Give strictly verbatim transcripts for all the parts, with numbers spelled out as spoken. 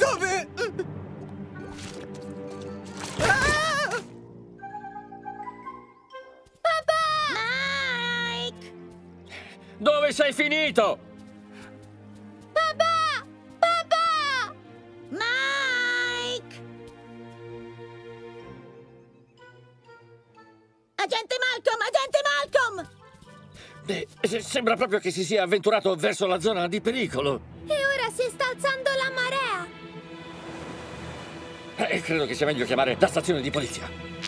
Dove? Ah! Papà! Mike! Dove sei finito? Papà! Papà! Mike! Agente Malcolm! Agente Malcolm! Beh, sembra proprio che si sia avventurato verso la zona di pericolo. E ora si sta alzando la marea! Eh, credo che sia meglio chiamare la stazione di polizia.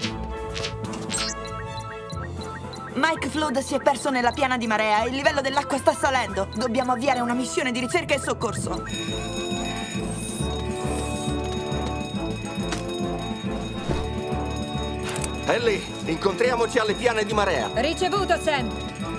Mike Flood si è perso nella piana di marea e il livello dell'acqua sta salendo. Dobbiamo avviare una missione di ricerca e soccorso. Ellie, incontriamoci alle piane di marea. Ricevuto, Sam.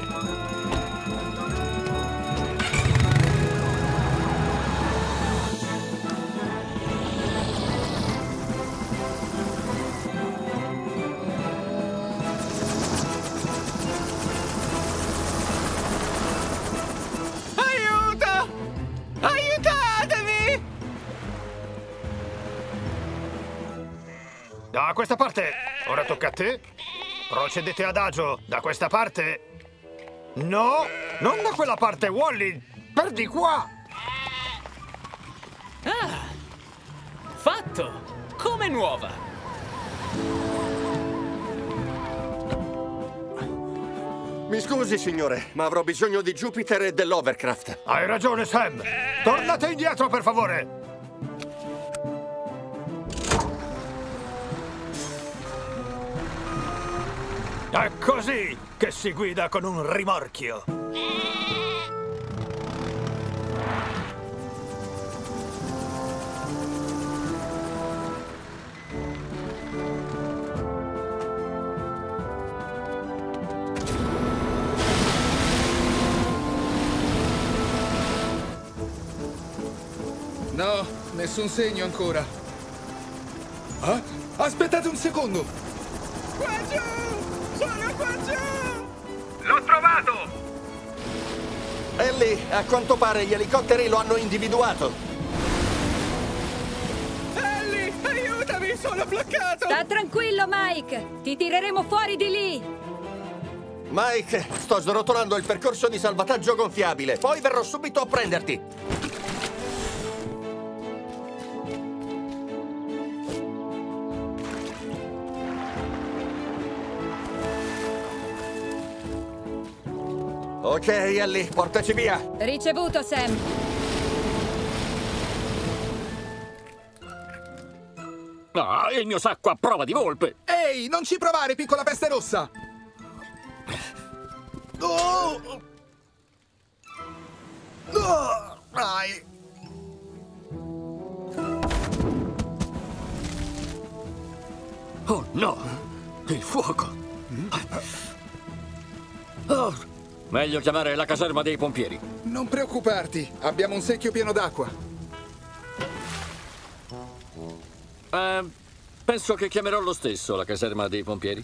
Aiuto! Aiutatemi! Da questa parte. Ora tocca a te. Procedete adagio. Da questa parte. No, non da quella parte, Wally. Per di qua. Ah, fatto. Come nuova. Mi scusi, signore, ma avrò bisogno di Jupiter e dell'Overcraft. Hai ragione, Sam. Tornate indietro, per favore. È così che si guida con un rimorchio. No, nessun segno ancora. Ah, aspettate un secondo! Qua giù! Sono qua giù! L'ho trovato! Ellie, a quanto pare gli elicotteri lo hanno individuato. Ellie, aiutami, sono bloccato! Sta tranquillo, Mike. Ti tireremo fuori di lì. Mike, sto srotolando il percorso di salvataggio gonfiabile. Poi verrò subito a prenderti. Ok, Ellie, portaci via. Ricevuto, Sam. Ah, il mio sacco a prova di volpe. Ehi, non ci provare, piccola peste rossa! Oh! Oh! Ai! Oh no, il fuoco. Oh. Meglio chiamare la caserma dei pompieri. Non preoccuparti, abbiamo un secchio pieno d'acqua. Eh, penso che chiamerò lo stesso la caserma dei pompieri.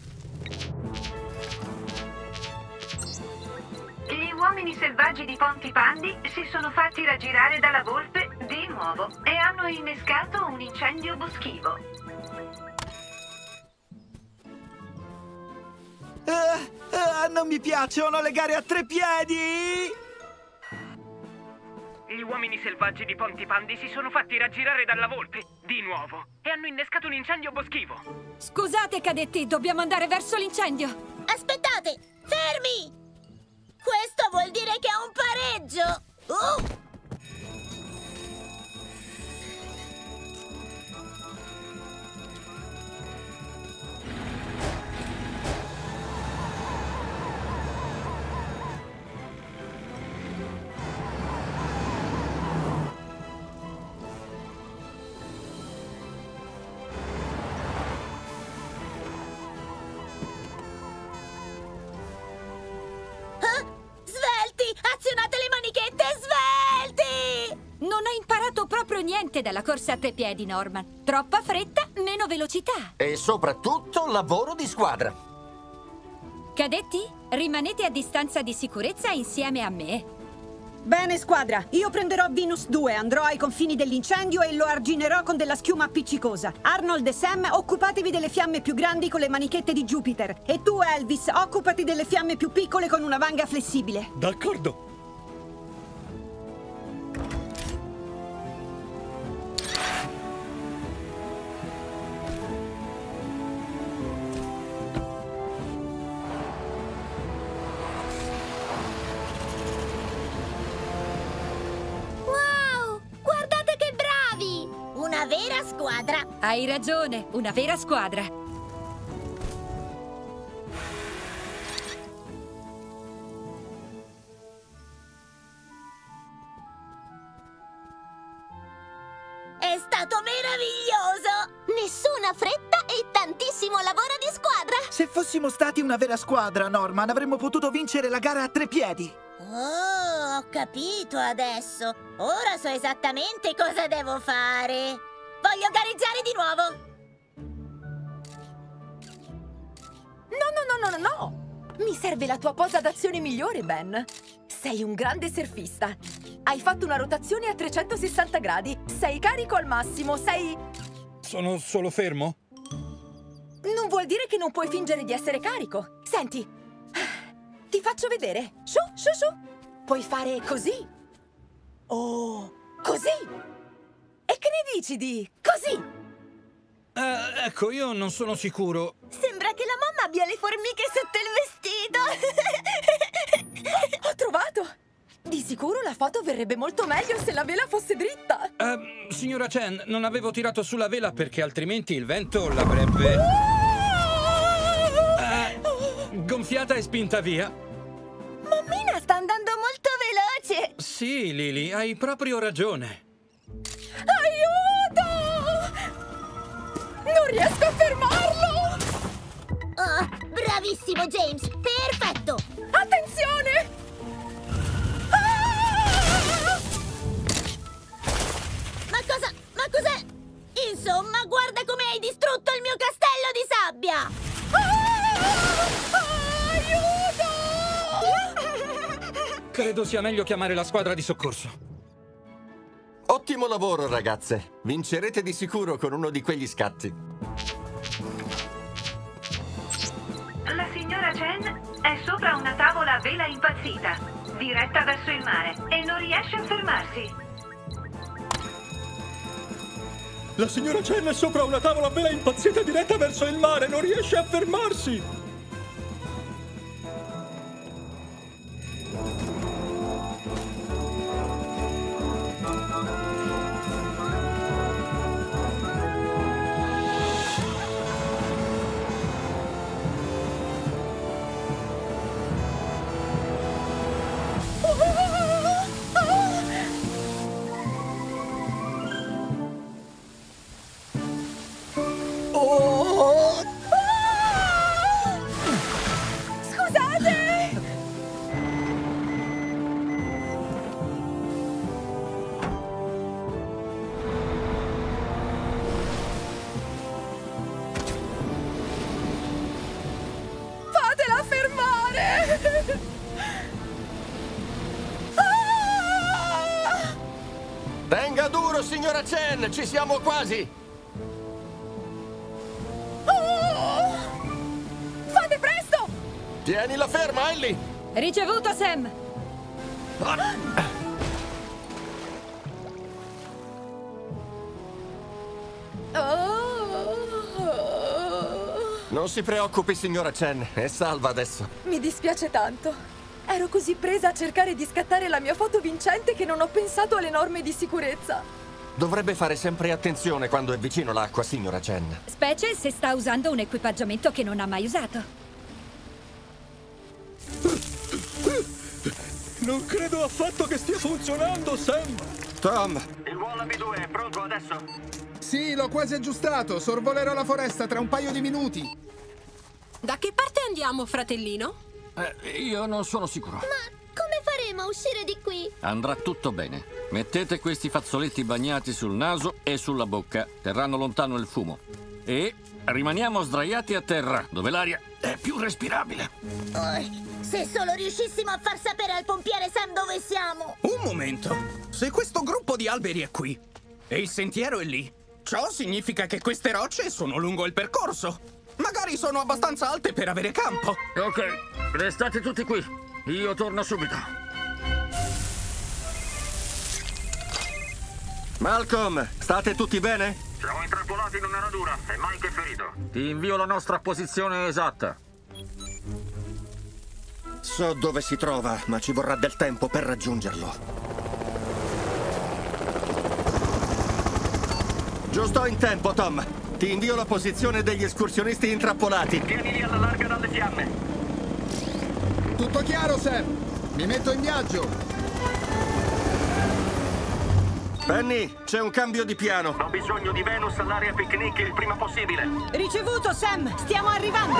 Gli uomini selvaggi di Pontypandy si sono fatti raggirare dalla volpe di nuovo e hanno innescato un incendio boschivo. Uh, uh, non mi piacciono le gare a tre piedi! Gli uomini selvaggi di Pontypandy si sono fatti raggirare dalla volpe, di nuovo, e hanno innescato un incendio boschivo. Scusate, cadetti, dobbiamo andare verso l'incendio. Aspettate! Fermi! Questo vuol dire che è un pareggio! Uh! Azionate le manichette, svelti! Non hai imparato proprio niente dalla corsa a tre piedi, Norman. Troppa fretta, meno velocità. E soprattutto lavoro di squadra. Cadetti, rimanete a distanza di sicurezza insieme a me. Bene, squadra. Io prenderò Venus due, andrò ai confini dell'incendio e lo arginerò con della schiuma appiccicosa. Arnold e Sam, occupatevi delle fiamme più grandi con le manichette di Jupiter. E tu, Elvis, occupati delle fiamme più piccole con una vanga flessibile. D'accordo. Una vera squadra! Hai ragione, una vera squadra. È stato meraviglioso! Nessuna fretta e tantissimo lavoro di squadra! Se fossimo stati una vera squadra, Norman, avremmo potuto vincere la gara a tre piedi. Oh, ho capito adesso. Ora so esattamente cosa devo fare. Voglio gareggiare di nuovo. No, no, no, no, no, no. Mi serve la tua posa d'azione migliore, Ben. Sei un grande surfista. Hai fatto una rotazione a trecentosessanta gradi. Sei carico al massimo, sei... Sono solo fermo? Non vuol dire che non puoi fingere di essere carico. Senti, ti faccio vedere. Sciù, sciù, sciù. Puoi fare così. Oh, così. E che ne dici di così? Uh, ecco, io non sono sicuro. Sembra che la mamma abbia le formiche sotto il vestito. Ho trovato. Di sicuro la foto verrebbe molto meglio se la vela fosse dritta. Uh, signora Chen, non avevo tirato sulla vela perché altrimenti il vento l'avrebbe... Uh, gonfiata e spinta via. Mammina sta andando molto veloce. Sì, Lily, hai proprio ragione. Aiuto! Non riesco a fermarlo! Oh, bravissimo, James! Perfetto! Attenzione! Ah! Ma cosa... ma cos'è? Insomma, guarda come hai distrutto il mio castello di sabbia! Ah! Aiuto! Credo sia meglio chiamare la squadra di soccorso. Ottimo lavoro, ragazze. Vincerete di sicuro con uno di quegli scatti. La signora Chen è sopra una tavola a vela impazzita, diretta verso il mare, e non riesce a fermarsi. La signora Chen è sopra una tavola a vela impazzita diretta verso il mare, non riesce a fermarsi! Tenga duro, signora Chen! Ci siamo quasi! Oh! Fate presto! Tienila ferma, Ellie! Ricevuto, Sam! Ah. Non si preoccupi, signora Chen, è salva adesso. Mi dispiace tanto. Ero così presa a cercare di scattare la mia foto vincente che non ho pensato alle norme di sicurezza. Dovrebbe fare sempre attenzione quando è vicino l'acqua, signora Chen. Specie se sta usando un equipaggiamento che non ha mai usato. Non credo affatto che stia funzionando, Sam! Tom! Il Wallaby due è pronto adesso? Sì, l'ho quasi aggiustato. Sorvolerò la foresta tra un paio di minuti. Da che parte andiamo, fratellino? Eh, io non sono sicuro. Ma come faremo a uscire di qui? Andrà tutto bene. Mettete questi fazzoletti bagnati sul naso e sulla bocca. Terranno lontano il fumo. E rimaniamo sdraiati a terra, dove l'aria è più respirabile. Oh, Se solo riuscissimo a far sapere al pompiere Sam dove siamo! Un momento. Se questo gruppo di alberi è qui e il sentiero è lì, ciò significa che queste rocce sono lungo il percorso. Magari sono abbastanza alte per avere campo. Ok, restate tutti qui. Io torno subito. Malcolm, state tutti bene? Siamo intrappolati in una radura e Mike è ferito. Ti invio la nostra posizione esatta. So dove si trova, ma ci vorrà del tempo per raggiungerlo. Giusto in tempo, Tom. Ti invio la posizione degli escursionisti intrappolati. Tienili alla larga dalle fiamme. Tutto chiaro, Sam. Mi metto in viaggio. Penny, c'è un cambio di piano. Ho bisogno di Venus all'area picnic il prima possibile. Ricevuto, Sam. Stiamo arrivando.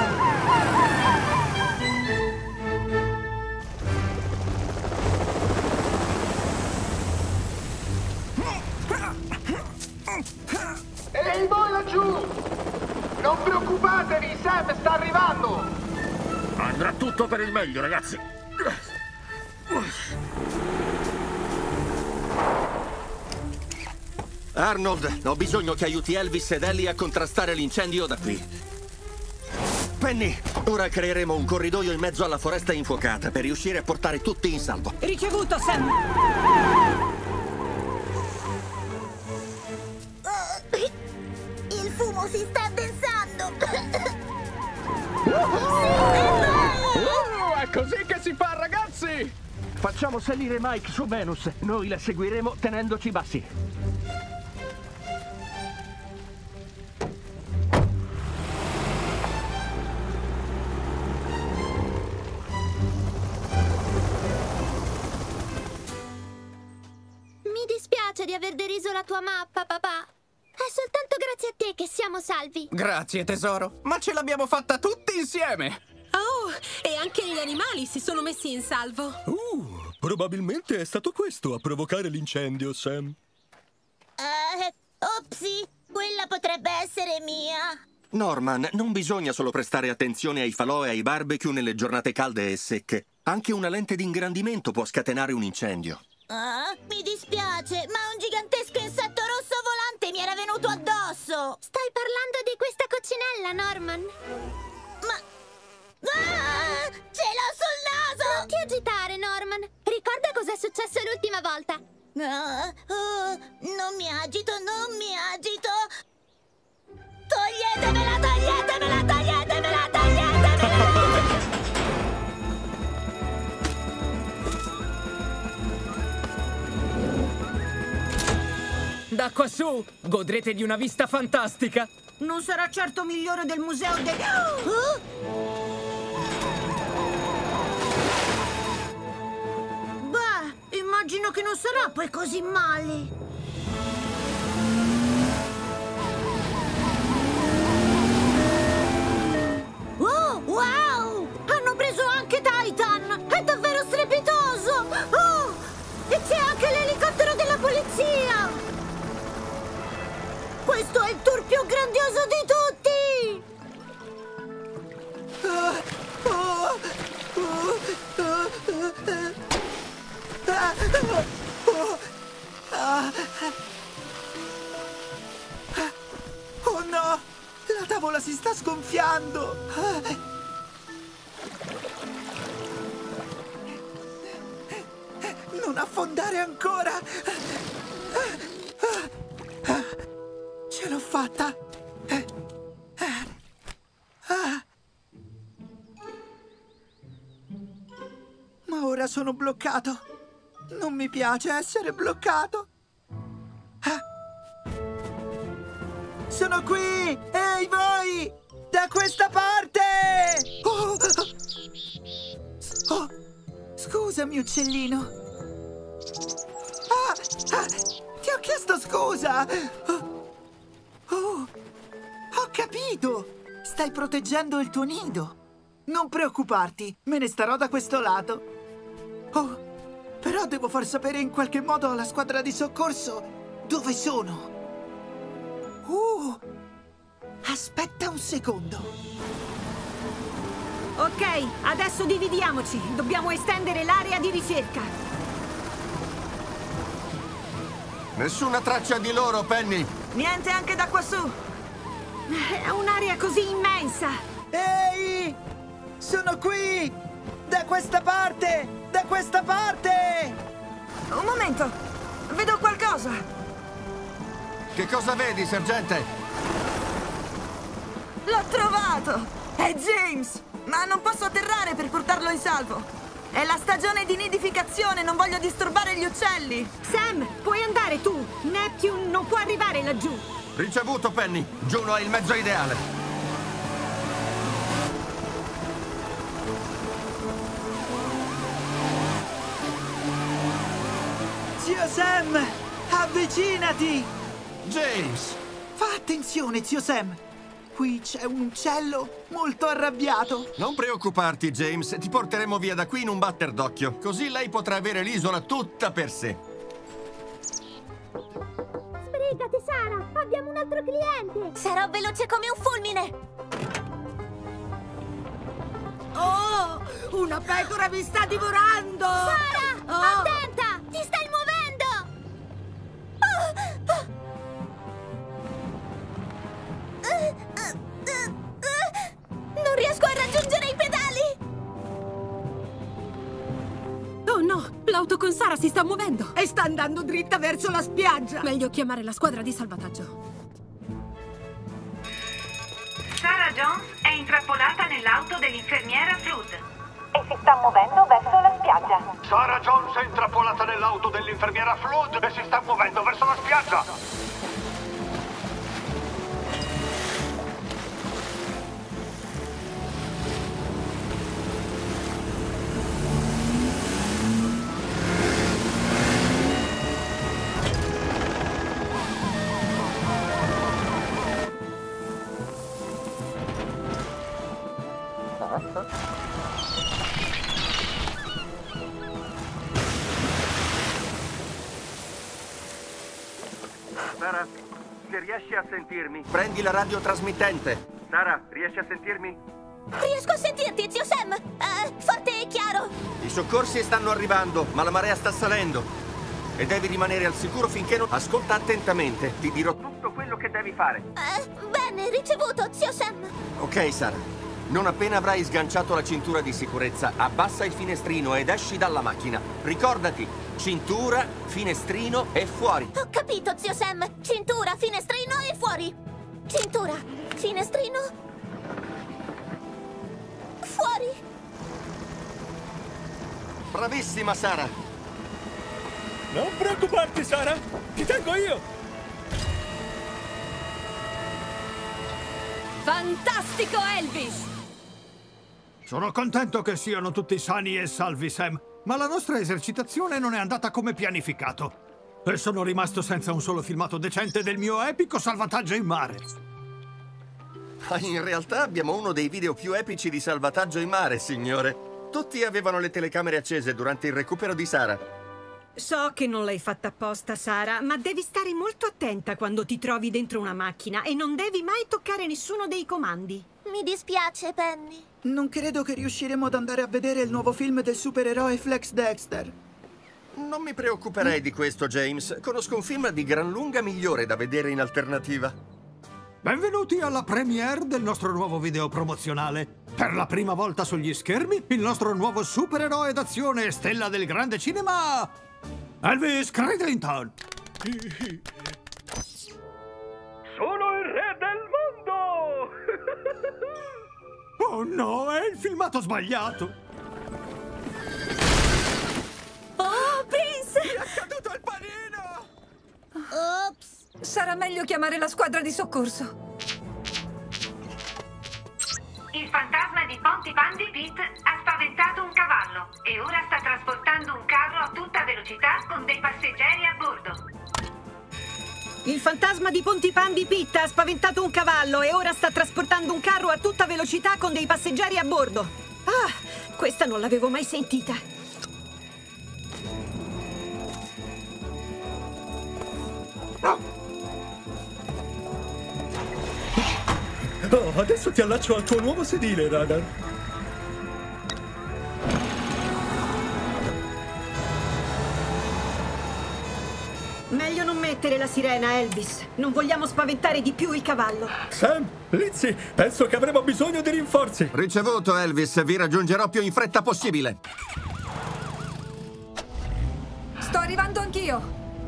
Ehi voi laggiù! Non preoccupatevi, Sam sta arrivando! Andrà tutto per il meglio, ragazzi. Arnold, ho bisogno che aiuti Elvis ed Ellie a contrastare l'incendio da qui. Penny, ora creeremo un corridoio in mezzo alla foresta infuocata per riuscire a portare tutti in salvo. Ricevuto, Sam. Il fumo si sta addensando! Uh, è così che si fa, ragazzi! Facciamo salire Mike su Venus. Noi la seguiremo tenendoci bassi. Mi dispiace di aver deriso la tua mappa, papà. È soltanto grazie a te che siamo salvi. Grazie, tesoro. Ma ce l'abbiamo fatta tutti insieme. Oh, e anche gli animali si sono messi in salvo. Uh, probabilmente è stato questo a provocare l'incendio, Sam. Eh, opsi, quella potrebbe essere mia. Norman, non bisogna solo prestare attenzione ai falò e ai barbecue nelle giornate calde e secche. Anche una lente di ingrandimento può scatenare un incendio. Ah, mi dispiace, ma un gigantesco insetto rosso volante mi era venuto addosso! Stai parlando di questa coccinella, Norman? Ma... Ah, ce l'ho sul naso! Non ti agitare, Norman. Ricorda cos'è successo l'ultima volta. Ah, oh, non mi agito, non mi agito! Toglietemela, toglietemela, toglietemela, toglietemela! Da quassù godrete di una vista fantastica. Non sarà certo migliore del museo del... Beh, immagino che non sarà poi così male. Oh, wow! Hanno preso anche Titan! È davvero strepitoso! Oh! E c'è anche l'elicottero della polizia! Questo è il tour più grandioso di tutti! Oh no! La tavola si sta sgonfiando! Non affondare ancora! Ce l'ho fatta! Ma ora sono bloccato! Non mi piace essere bloccato! Sono qui! Ehi voi! Da questa parte! Oh! Oh! Scusami, uccellino! Ah! Ah! Ti ho chiesto scusa! Oh! Oh! Ho capito! Stai proteggendo il tuo nido! Non preoccuparti, me ne starò da questo lato! Oh! Però devo far sapere in qualche modo alla squadra di soccorso dove sono! Uh! Aspetta un secondo! Ok, adesso dividiamoci. Dobbiamo estendere l'area di ricerca. Nessuna traccia di loro, Penny. Niente anche da quassù. È un'area così immensa. Ehi! Sono qui! Da questa parte! Da questa parte! Un momento! Vedo qualcosa! Che cosa vedi, sergente? L'ho trovato! È James! Ma non posso atterrare per portarlo in salvo! È la stagione di nidificazione, non voglio disturbare gli uccelli! Sam, puoi andare tu! Neptune non può arrivare laggiù! Ricevuto, Penny! Juno è il mezzo ideale! Zio Sam! Avvicinati! James! Fa attenzione, zio Sam! Qui c'è un uccello molto arrabbiato. Non preoccuparti, James. Ti porteremo via da qui in un batter d'occhio. Così lei potrà avere l'isola tutta per sé. Sbrigati, Sara! Abbiamo un altro cliente! Sarò veloce come un fulmine! Oh! Una pecora mi sta divorando! Sara! Oh. Attenta! Ti stai muovendo! Oh. Oh. Uh, uh, uh, uh. Non riesco a raggiungere i pedali! Oh no! L'auto con Sara si sta muovendo! E sta andando dritta verso la spiaggia! Meglio chiamare la squadra di salvataggio. Sarah Jones è intrappolata nell'auto dell'infermiera Flood e si sta muovendo verso la spiaggia. Sarah Jones è intrappolata nell'auto dell'infermiera Flood e si sta muovendo verso la spiaggia. Sara, se riesci a sentirmi... Prendi la radiotrasmittente. Sara, riesci a sentirmi? Riesco a sentirti, zio Sam! Uh, forte e chiaro! I soccorsi stanno arrivando, ma la marea sta salendo. E devi rimanere al sicuro finché non... Ascolta attentamente, ti dirò tutto quello che devi fare. Uh, bene, ricevuto, zio Sam! Ok, Sara. Non appena avrai sganciato la cintura di sicurezza, abbassa il finestrino ed esci dalla macchina. Ricordati, cintura, finestrino e fuori. Ho capito, zio Sam! Cintura, finestrino e fuori! Cintura, finestrino... fuori! Bravissima, Sara! Non preoccuparti, Sara! Ti tengo io! Fantastico, Elvis! Sono contento che siano tutti sani e salvi, Sam, ma la nostra esercitazione non è andata come pianificato. E sono rimasto senza un solo filmato decente del mio epico salvataggio in mare. Ma in realtà abbiamo uno dei video più epici di salvataggio in mare, signore. Tutti avevano le telecamere accese durante il recupero di Sara. So che non l'hai fatta apposta, Sara, ma devi stare molto attenta quando ti trovi dentro una macchina e non devi mai toccare nessuno dei comandi. Mi dispiace, Penny. Non credo che riusciremo ad andare a vedere il nuovo film del supereroe Flex Dexter. Non mi preoccuperei di questo, James. Conosco un film di gran lunga migliore da vedere in alternativa. Benvenuti alla premiere del nostro nuovo video promozionale. Per la prima volta sugli schermi, il nostro nuovo supereroe d'azione e stella del grande cinema, Elvis Cridlington. Sono il re del mondo! Oh no, è il filmato sbagliato! Oh, Prince! È accaduto il panino! Ops! Sarà meglio chiamare la squadra di soccorso. Il fantasma di Pontypandy Pete ha spaventato un cavallo e ora sta trasportando un carro a tutta velocità con dei passeggeri a bordo. Il fantasma di Pontypandy Pete ha spaventato un cavallo e ora sta trasportando un carro a tutta velocità con dei passeggeri a bordo. Ah, questa non l'avevo mai sentita. Oh, adesso ti allaccio al tuo nuovo sedile, Radar. ricevere la sirena, Elvis. Non vogliamo spaventare di più il cavallo. Sam, Lizzie, penso che avremo bisogno di rinforzi. Ricevuto, Elvis. Vi raggiungerò più in fretta possibile. Sto arrivando anch'io.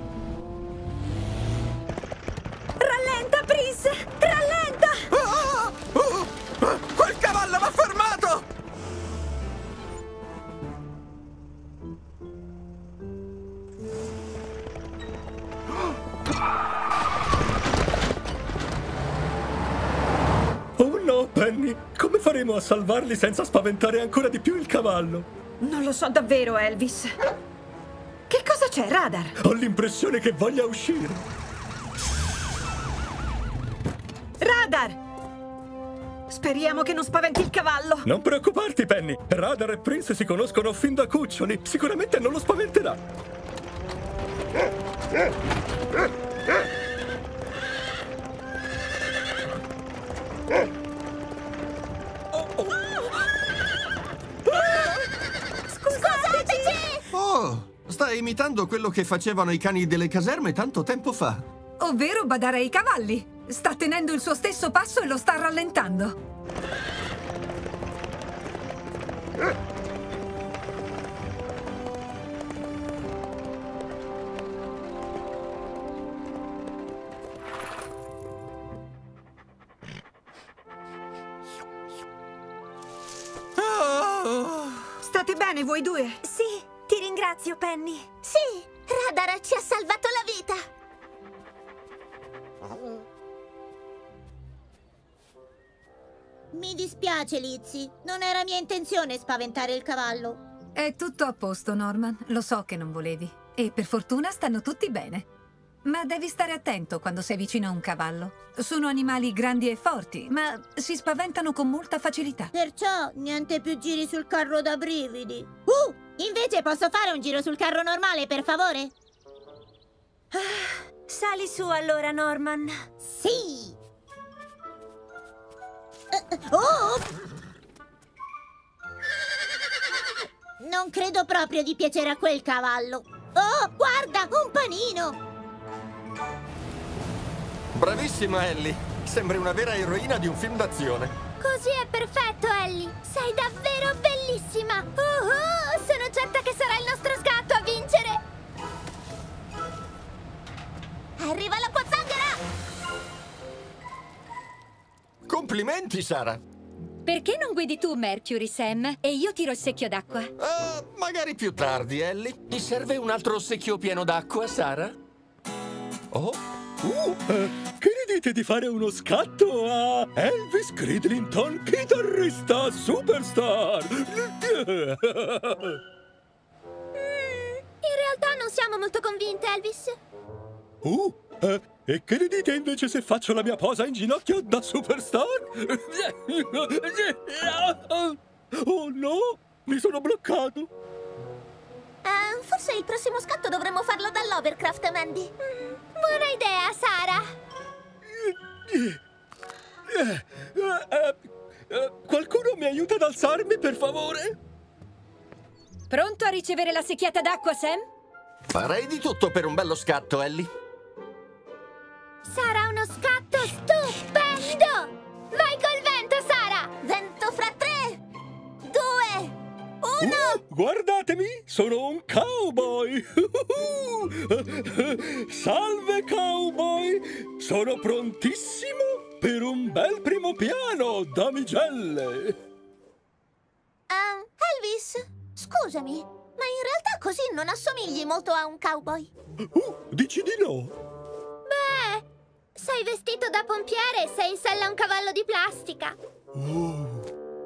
Rallenta, Prince! Rallenta! Oh, oh, oh, quel cavallo m'ha fermato! Oh no, Penny! Come faremo a salvarli senza spaventare ancora di più il cavallo? Non lo so davvero, Elvis. Che cosa c'è, Radar? Ho l'impressione che voglia uscire. Radar! Speriamo che non spaventi il cavallo. Non preoccuparti, Penny. Radar e Prince si conoscono fin da cuccioli. Sicuramente non lo spaventerà. Scusateci! Oh, stai imitando quello che facevano i cani delle caserme tanto tempo fa. Ovvero badare ai cavalli. Sta tenendo il suo stesso passo e lo sta rallentando. State bene voi due? Sì, ti ringrazio, Penny. Sì, Radar ci ha salvato la vita. Mi dispiace, Lizzie. Non era mia intenzione spaventare il cavallo. È tutto a posto, Norman. Lo so che non volevi. E per fortuna stanno tutti bene. Ma devi stare attento quando sei vicino a un cavallo. Sono animali grandi e forti, ma si spaventano con molta facilità. Perciò niente più giri sul carro da brividi. Uh! Invece posso fare un giro sul carro normale, per favore? Ah, sali su allora, Norman. Sì! Uh, oh! Non credo proprio di piacere a quel cavallo. Oh, guarda, un panino! Bravissima, Ellie. Sembri una vera eroina di un film d'azione. Così è perfetto, Ellie. Sei davvero bellissima. Uh-huh, sono certa che sarà il nostro scatto a vincere. Arriva la pozzanghera! Complimenti, Sara. Perché non guidi tu, Mercury, Sam? E io tiro il secchio d'acqua. Uh, magari più tardi, Ellie. Ti serve un altro secchio pieno d'acqua, Sara? Oh? Uh, eh, che ne dite di fare uno scatto a Elvis Cridlington, chitarrista superstar? Mm, in realtà non siamo molto convinte, Elvis. Uh, eh, e che ne dite invece se faccio la mia posa in ginocchio da superstar? Oh no, mi sono bloccato. Uh, forse il prossimo scatto dovremmo farlo dall'Overcraft, Mandy. Mm, buona idea, Sara. Qualcuno mi aiuta ad alzarmi, per favore? Pronto a ricevere la secchiata d'acqua, Sam? Farei di tutto per un bello scatto, Ellie. Sarà uno scatto stupendo! Vai col vento, Sara! Vento fra tre, due... Uno! Uh, guardatemi, sono un cowboy! Salve, cowboy! Sono prontissimo per un bel primo piano, damigelle! Um, Elvis, scusami, ma in realtà così non assomigli molto a un cowboy. Uh, dici di no? Beh, sei vestito da pompiere e sei in sella a un cavallo di plastica. Oh.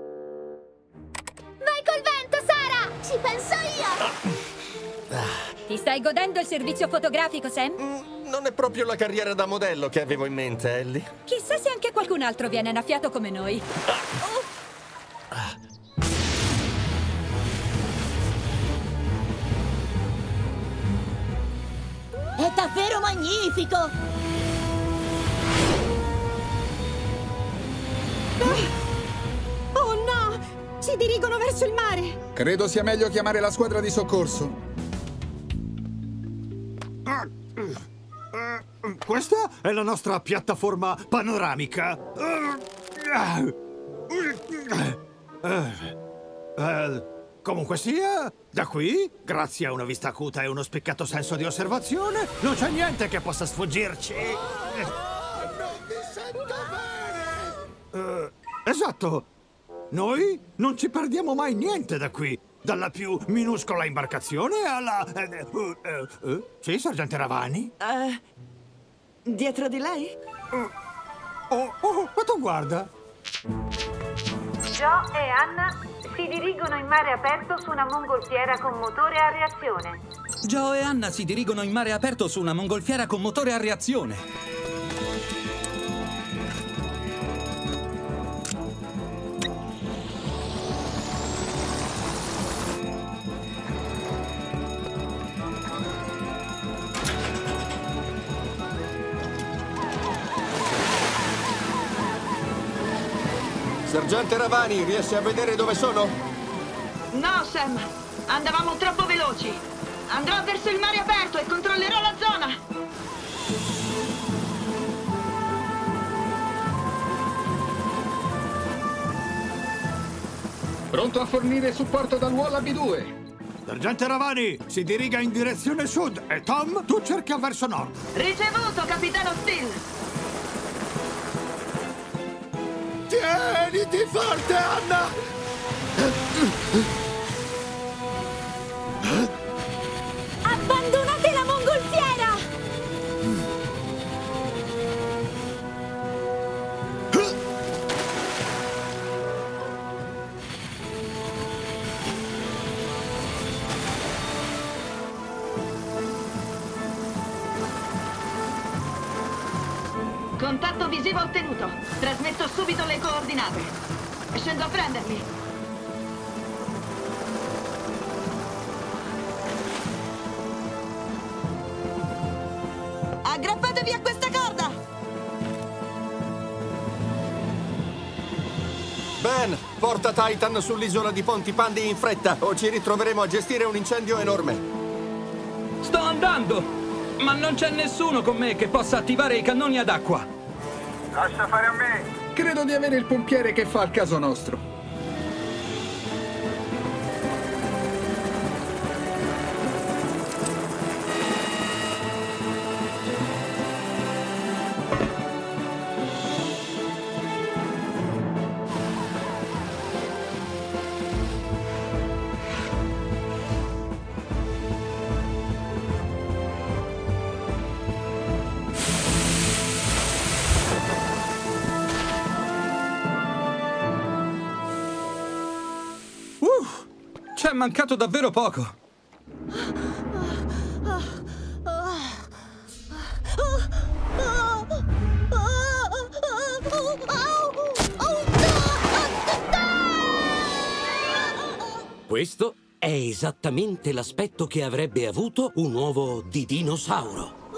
Vai col vento, Sara! Ci penso io! Ti stai godendo il servizio fotografico, Sam? Mm, non è proprio la carriera da modello che avevo in mente, Ellie. Chissà se anche qualcun altro viene annaffiato come noi. Oh. È davvero magnifico! Oh no! Si dirigono verso il mare! Credo sia meglio chiamare la squadra di soccorso. Questa è la nostra piattaforma panoramica. Eh, comunque sia, da qui, grazie a una vista acuta e uno spiccato senso di osservazione, non c'è niente che possa sfuggirci. Non mi sento bene! Eh, esatto. Noi non ci perdiamo mai niente da qui. Dalla più minuscola imbarcazione alla... Eh, uh, uh, uh, sì, sergente Ravani? Uh, dietro di lei? Uh, oh, oh, ma tu guarda. Joe e Anna si dirigono in mare aperto su una mongolfiera con motore a reazione. Joe e Anna si dirigono in mare aperto su una mongolfiera con motore a reazione. Sergente Ravani, riesci a vedere dove sono? No, Sam. Andavamo troppo veloci. Andrò verso il mare aperto e controllerò la zona. Pronto a fornire supporto dal Wallaby due. Sergente Ravani, si diriga in direzione sud e Tom, tu cerca verso nord. Ricevuto, capitano Steele. Tieniti forte, Anna! Abbandonate la mongolfiera! Contatto visivo ottenuto. Trasmetto subito le coordinate. Scendo a prenderli. Aggrappatevi a questa corda! Ben, porta Titan sull'isola di Pontipandi in fretta o ci ritroveremo a gestire un incendio enorme. Sto andando! Ma non c'è nessuno con me che possa attivare i cannoni ad acqua. Lascia fare a me! Credo di avere il pompiere che fa il caso nostro. C'è mancato davvero poco. Questo è esattamente l'aspetto che avrebbe avuto un uovo di dinosauro.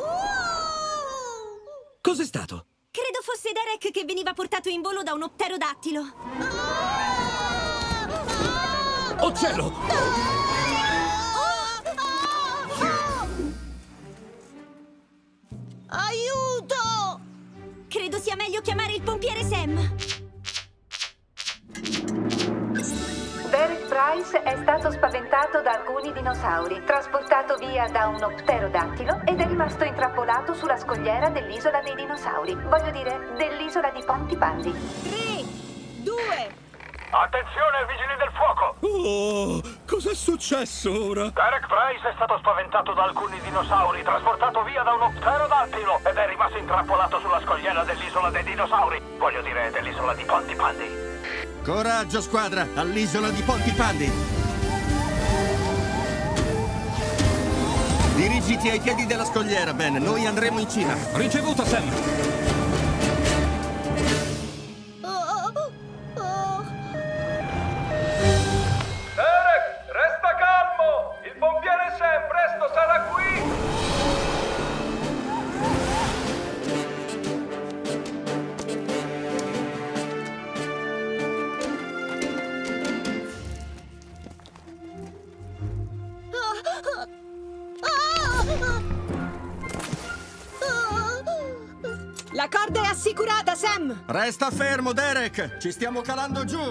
Cos'è stato? Credo fosse Derek che veniva portato in volo da un pterodattilo. Oh cielo! Aiuto! Credo sia meglio chiamare il pompiere Sam. Derek Price è stato spaventato da alcuni dinosauri, trasportato via da uno pterodattilo ed è rimasto intrappolato sulla scogliera dell'isola dei dinosauri. Voglio dire, dell'isola di Pontipandi. Tre, due... Attenzione, vigili del fuoco! Oh, cos'è successo ora? Derek Price è stato spaventato da alcuni dinosauri, trasportato via da uno pterodattilo ed è rimasto intrappolato sulla scogliera dell'isola dei dinosauri. Voglio dire, dell'isola di Pontipandi. Coraggio, squadra, all'isola di Pontipandi. Dirigiti ai piedi della scogliera, Ben. Noi andremo in cima. Ricevuto, Sam. corda è assicurata, Sam! Resta fermo, Derek! Ci stiamo calando giù!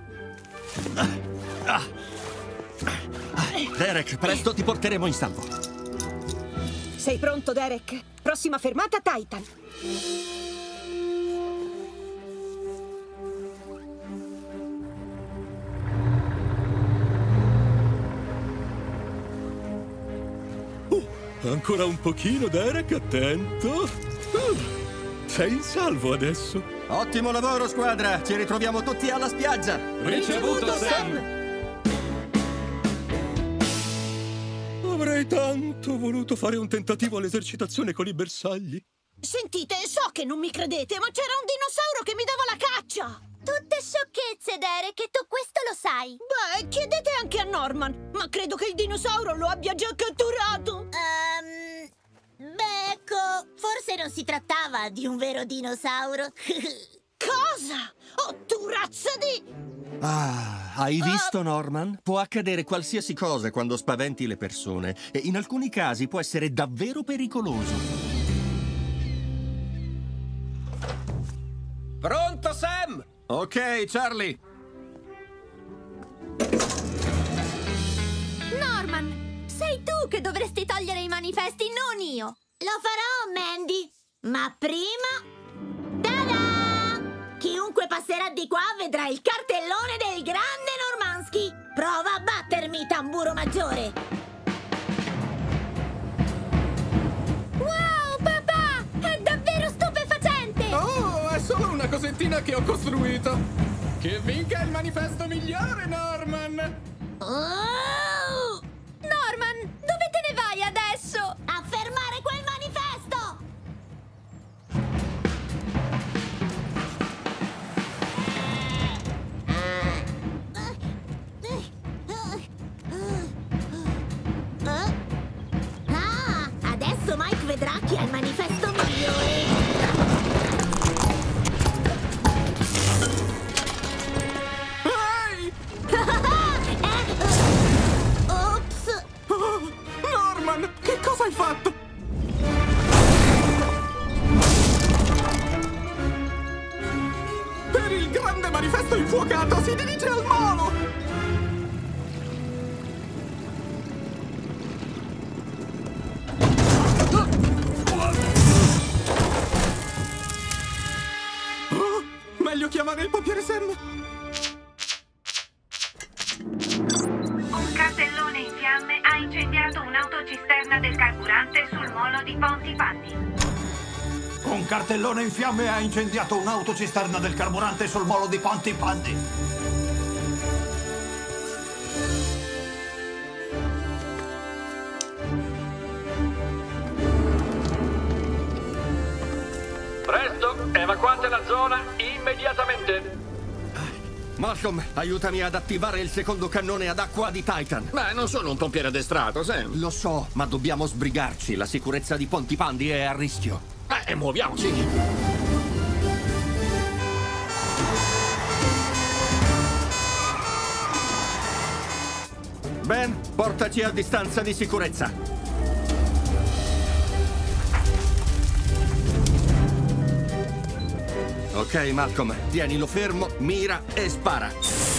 Derek, presto ti porteremo in salvo. Sei pronto, Derek? Prossima fermata, Titan. Ancora un pochino, Derek, attento. Uh, sei in salvo adesso. Ottimo lavoro, squadra. Ci ritroviamo tutti alla spiaggia. Ricevuto, Sam. Avrei tanto voluto fare un tentativo all'esercitazione con i bersagli. Sentite, so che non mi credete, ma c'era un dinosauro che mi dava la caccia! Tutte sciocchezze, Derek, e tu questo lo sai. Beh, chiedete anche a Norman, ma credo che il dinosauro lo abbia già catturato. Um, beh, ecco, forse non si trattava di un vero dinosauro. Cosa? Oh, tu razza di... Ah, hai visto, Norman? Può accadere qualsiasi cosa quando spaventi le persone e in alcuni casi può essere davvero pericoloso. Pronto, Sam? Ok, Charlie. Norman, sei tu che dovresti togliere i manifesti, non io. Lo farò, Mandy. Ma prima... Ta-da! Chiunque passerà di qua vedrà il cartellone del grande Normanski. Prova a battermi, tamburo maggiore. Wow, papà! È davvero stupefacente! Oh, è solo una cosettina che ho costruito. Che vinca il manifesto migliore, Norman! Oh! Norman, dove te ne vai adesso? A fermare quel manifesto! Ah, adesso Mike vedrà chi ha il manifesto migliore. Ops! Oh, Norman, che cosa hai fatto? Per il grande manifesto infuocato si dirige al molo! Oh, meglio chiamare il pompiere Sam! Un cartellone in fiamme ha incendiato un'autocisterna del carburante sul molo di Pontypandy. Un cartellone in fiamme ha incendiato un'autocisterna del carburante sul molo di Pontypandy. Presto, evacuate la zona immediatamente. Malcolm, aiutami ad attivare il secondo cannone ad acqua di Titan. Beh, non sono un pompiere addestrato, Sam. Lo so, ma dobbiamo sbrigarci. La sicurezza di Pontypandy è a rischio. Eh, muoviamoci. Ben, portaci a distanza di sicurezza. Ok, Malcolm, tienilo fermo, mira e spara.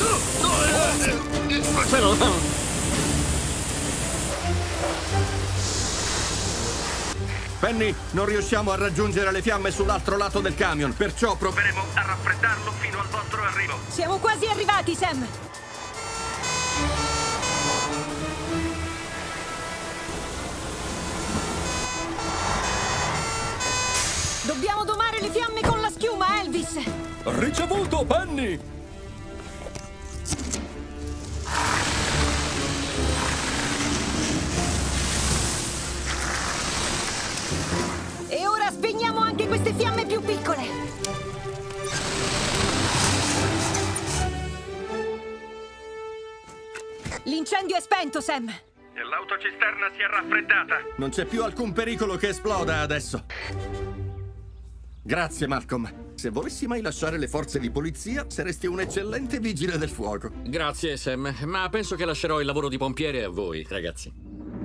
Penny, non riusciamo a raggiungere le fiamme sull'altro lato del camion, perciò proveremo a raffreddarlo fino al vostro arrivo. Siamo quasi arrivati, Sam. Dobbiamo domare le fiamme con la schiuma, Elvis. Ricevuto, Penny! E ora spegniamo anche queste fiamme più piccole. L'incendio è spento, Sam. E l'autocisterna si è raffreddata. Non c'è più alcun pericolo che esploda adesso. Grazie, Malcolm. Se volessi mai lasciare le forze di polizia, saresti un eccellente vigile del fuoco. Grazie, Sam, ma penso che lascerò il lavoro di pompiere a voi, ragazzi.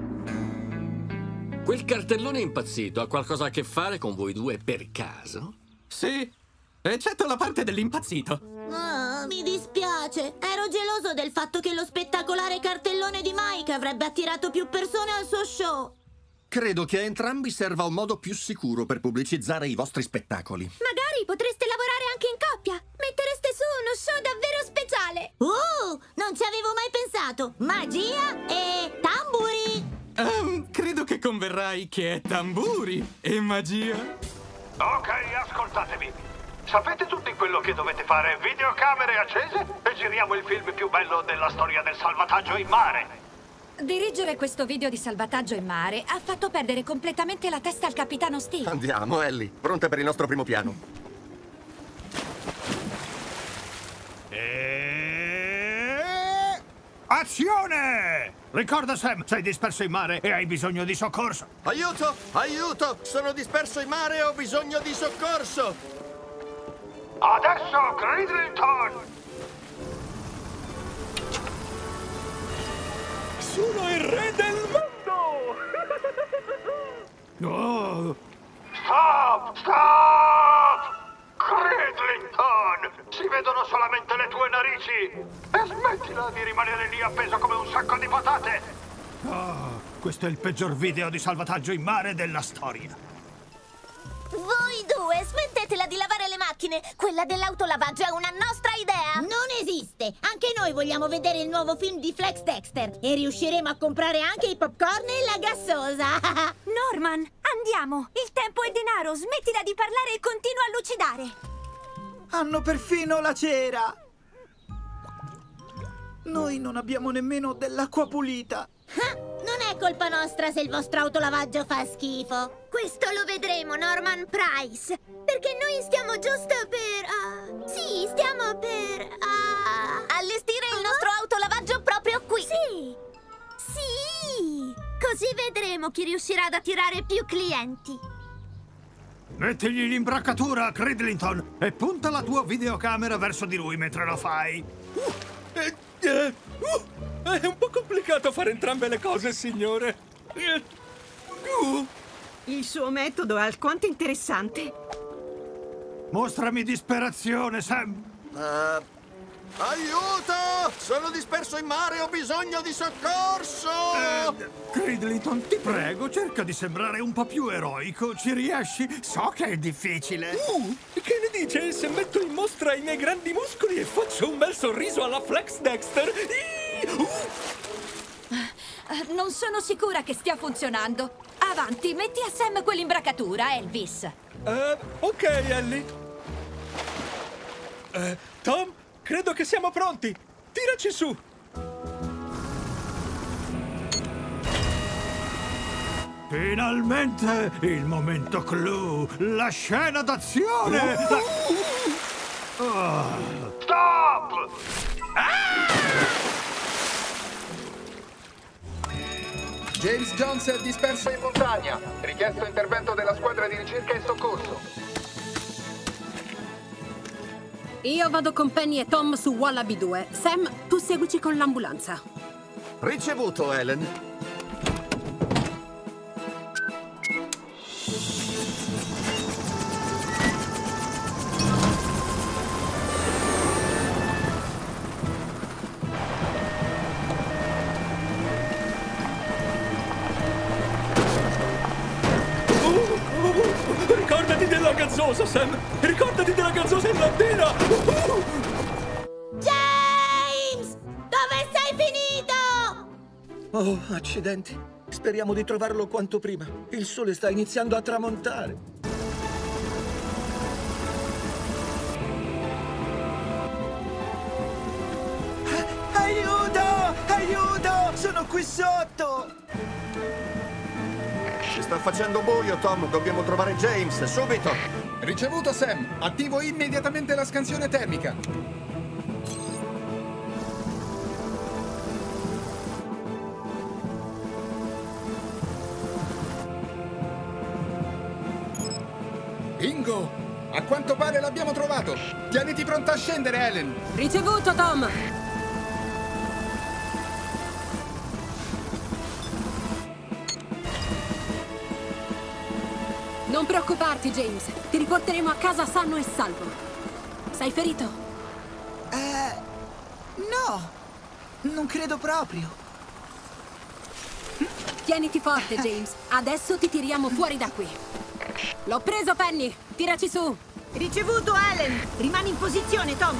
Quel cartellone impazzito ha qualcosa a che fare con voi due per caso? Sì, eccetto la parte dell'impazzito. Oh, mi dispiace. Ero geloso del fatto che lo spettacolare cartellone di Mike avrebbe attirato più persone al suo show. Credo che a entrambi serva un modo più sicuro per pubblicizzare i vostri spettacoli. Magari potreste lavorare anche in coppia. Mettereste su uno show davvero speciale. Uh, non ci avevo mai pensato. Magia e tamburi. Um, credo che converrai che è tamburi e magia. Ok, ascoltatevi. Sapete tutti quello che dovete fare? Videocamere accese e giriamo il film più bello della storia del salvataggio in mare. Dirigere questo video di salvataggio in mare ha fatto perdere completamente la testa al capitano Steve. Andiamo, Ellie. Pronta per il nostro primo piano. E... azione! Ricorda, Sam, sei disperso in mare e hai bisogno di soccorso. Aiuto! Aiuto! Sono disperso in mare e ho bisogno di soccorso! Adesso, Gridlington! Sono il re del mondo! Oh. Stop! Stop! Gridlington! Si vedono solamente le tue narici! E smettila di rimanere lì appeso come un sacco di patate! Oh, questo è il peggior video di salvataggio in mare della storia. Voi due, smettetela di lavare le macchine! Quella dell'autolavaggio è una nostra idea! Non esiste! Anche noi vogliamo vedere il nuovo film di Flex Dexter! E riusciremo a comprare anche i popcorn e la gassosa! Norman, andiamo! Il tempo è denaro! Smettila di parlare e continua a lucidare! Hanno perfino la cera! Noi non abbiamo nemmeno dell'acqua pulita! Ah, non è colpa nostra se il vostro autolavaggio fa schifo. Questo lo vedremo, Norman Price. Perché noi stiamo giusto per... Uh, sì, stiamo per... Uh... allestire il nostro autolavaggio proprio qui. Sì. Sì. Così vedremo chi riuscirà ad attirare più clienti. Mettigli l'imbraccatura, Cridlington, e punta la tua videocamera verso di lui mentre lo fai. Uh, eh, eh, uh, è un po' complicato fare entrambe le cose, signore. Eh, uh. Il suo metodo è alquanto interessante. Mostrami disperazione, Sam. Uh, aiuto! Sono disperso in mare e ho bisogno di soccorso! Eh, Cridlington, ti prego, cerca di sembrare un po' più eroico. Ci riesci? So che è difficile. Uh, che ne dice se metto in mostra i miei grandi muscoli e faccio un bel sorriso alla Flex Dexter? Uh. Non sono sicura che stia funzionando. Avanti, metti a Sam quell'imbracatura, Elvis. Uh, ok, Ellie. Uh, Tom, credo che siamo pronti. Tiraci su. Finalmente il momento clou, la scena d'azione. Uh. La... Oh. Stop! Ah! James Jones è disperso in montagna. Richiesto intervento della squadra di ricerca e soccorso. Io vado con Penny e Tom su Wallaby due. Sam, tu seguici con l'ambulanza. Ricevuto, Helen. Ricordati della gazzosa, Sam! Ricordati della gazzosa in lattina! Uh-huh. James! Dove sei finito? Oh, accidenti. Speriamo di trovarlo quanto prima. Il sole sta iniziando a tramontare. Ah, aiuto! Aiuto! Sono qui sotto! Si sta facendo buio, Tom. Dobbiamo trovare James, subito. Ricevuto, Sam. Attivo immediatamente la scansione termica. Bingo! A quanto pare l'abbiamo trovato. Tieniti pronta a scendere, Helen. Ricevuto, Tom. Non preoccuparti, James. Ti riporteremo a casa sano e salvo. Sei ferito? Eh... no. Non credo proprio. Tieniti forte, James. Adesso ti tiriamo fuori da qui. L'ho preso, Penny. Tiraci su. Ricevuto, Ellen. Rimani in posizione, Tom.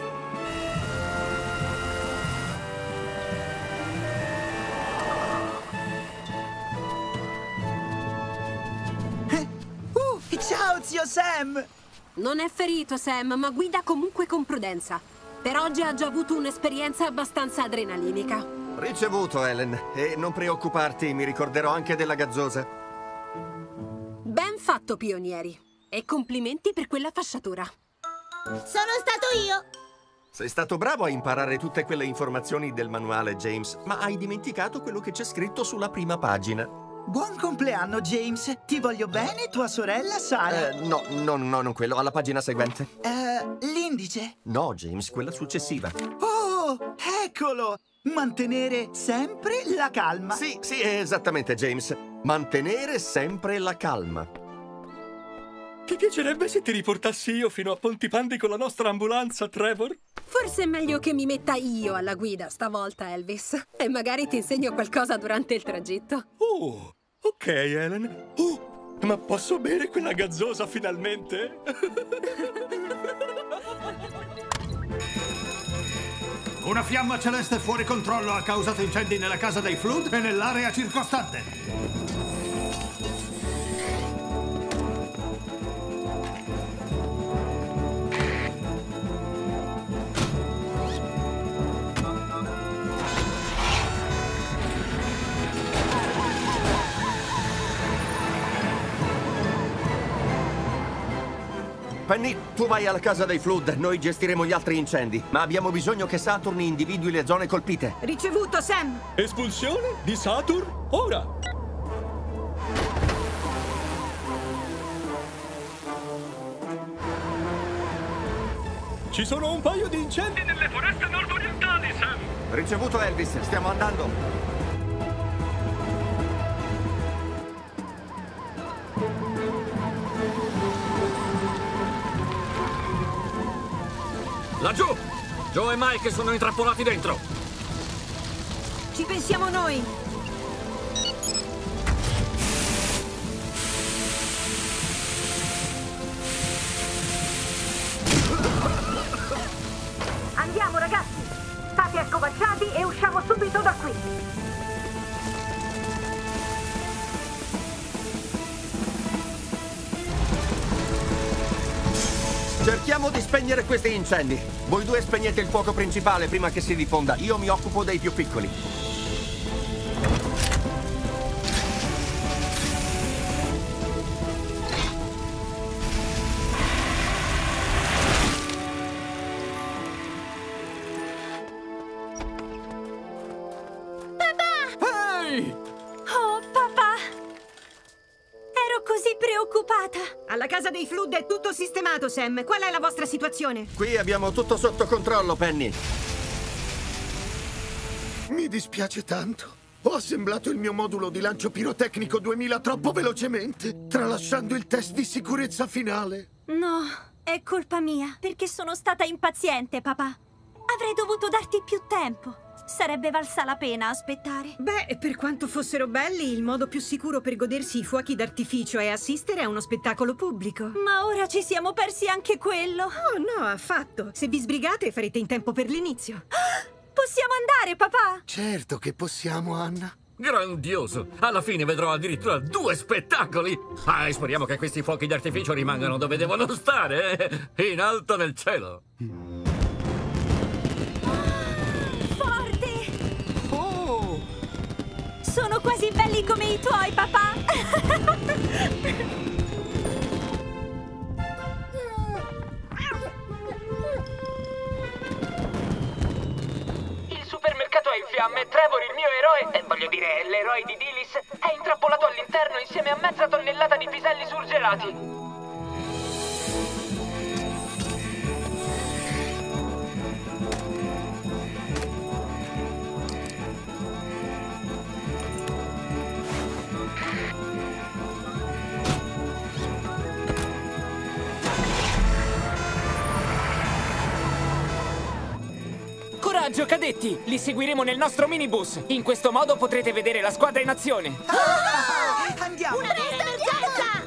Uh, ciao, zio Sam. Non è ferito, Sam, ma guida comunque con prudenza. Per oggi ha già avuto un'esperienza abbastanza adrenalinica. Ricevuto, Ellen. E non preoccuparti, mi ricorderò anche della gazzosa. Ben fatto, pionieri. E complimenti per quella fasciatura. Sono stato io! Sei stato bravo a imparare tutte quelle informazioni del manuale, James, ma hai dimenticato quello che c'è scritto sulla prima pagina. Buon compleanno, James. Ti voglio bene, tua sorella Sara. Eh, no, no, no, non quello. Alla pagina seguente. Eh, l'indice? No, James, quella successiva. Oh, eccolo! Mantenere sempre la calma. Sì, sì, esattamente, James. Mantenere sempre la calma. Ti piacerebbe se ti riportassi io fino a Pontipandi con la nostra ambulanza, Trevor? Forse è meglio che mi metta io alla guida stavolta, Elvis. E magari ti insegno qualcosa durante il tragitto. Oh, ok, Ellen. Oh, ma posso bere quella gazzosa finalmente? Una fiamma celeste fuori controllo ha causato incendi nella casa dei Flood e nell'area circostante. Penny, tu vai alla casa dei Flood, noi gestiremo gli altri incendi. Ma abbiamo bisogno che Saturn individui le zone colpite. Ricevuto, Sam. Espulsione di Saturn, ora! Ci sono un paio di incendi nelle foreste nord-orientali, Sam. Ricevuto, Elvis, stiamo andando. Laggiù! Joe e Mike sono intrappolati dentro! Ci pensiamo noi! Andiamo, ragazzi! State accovacciati e usciamo subito da qui! Cerchiamo di spegnere questi incendi. Voi due spegnete il fuoco principale prima che si diffonda. Io mi occupo dei più piccoli. Papà! Ehi! Oh, papà! Ero così preoccupata. Alla casa dei Flood è tutto sistemato, Sam. Qual è la vostra situazione? Qui abbiamo tutto sotto controllo, Penny. Mi dispiace tanto. Ho assemblato il mio modulo di lancio pirotecnico duemila troppo velocemente, tralasciando il test di sicurezza finale. No, è colpa mia, perché sono stata impaziente, papà. Avrei dovuto darti più tempo. Sarebbe valsa la pena aspettare. Beh, per quanto fossero belli, il modo più sicuro per godersi i fuochi d'artificio è assistere a uno spettacolo pubblico. Ma ora ci siamo persi anche quello. Oh, no, affatto. Se vi sbrigate, farete in tempo per l'inizio. Possiamo andare, papà? Certo che possiamo, Anna. Grandioso! Alla fine vedrò addirittura due spettacoli! Ah, e speriamo che questi fuochi d'artificio rimangano dove devono stare, eh? In alto nel cielo! Sono quasi belli come i tuoi, papà! Il supermercato è in fiamme, Trevor, il mio eroe, e voglio dire, l'eroe di Dillis, è intrappolato all'interno insieme a mezza tonnellata di piselli surgelati. Equipaggio cadetti, li seguiremo nel nostro minibus. In questo modo potrete vedere la squadra in azione. Ah! Andiamo! Una vera emergenza!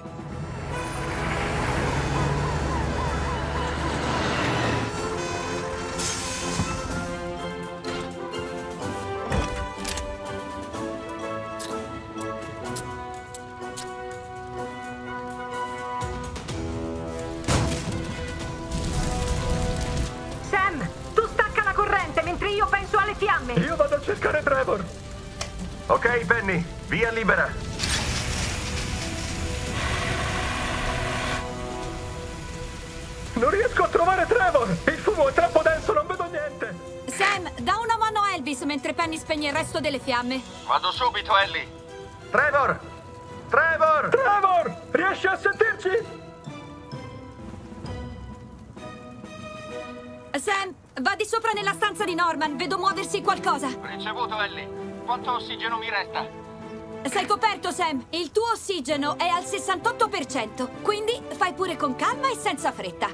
Sam, tu stacca la corrente mentre io penso alle fiamme. Io vado a cercare Trevor. Ok, Penny, via libera. Non riesco a trovare Trevor. Il fumo è troppo denso, non vedo niente. Sam, dà una mano a Elvis mentre Penny spegne il resto delle fiamme. Vado subito, Ellie. Trevor! Trevor! Trevor! Riesci a sentirci? Sam, va di sopra nella stanza di Norman. Vedo muoversi qualcosa. Ricevuto, Ellie. Quanto ossigeno mi resta? Sei coperto, Sam. Il tuo ossigeno è al sessantotto per cento. Quindi fai pure con calma e senza fretta.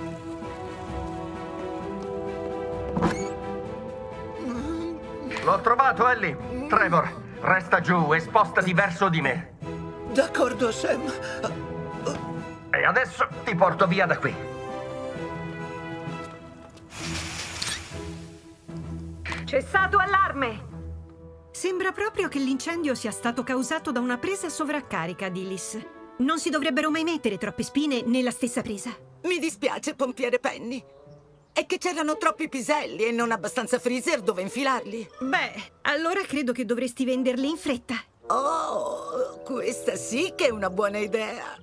L'ho trovato, Ellie. Trevor, resta giù e spostati verso di me. D'accordo, Sam. E adesso ti porto via da qui. Cessato allarme! Sembra proprio che l'incendio sia stato causato da una presa sovraccarica, Dillis. Non si dovrebbero mai mettere troppe spine nella stessa presa. Mi dispiace, pompiere Penny. È che c'erano troppi piselli e non abbastanza freezer dove infilarli. Beh, allora credo che dovresti venderli in fretta. Oh, questa sì che è una buona idea.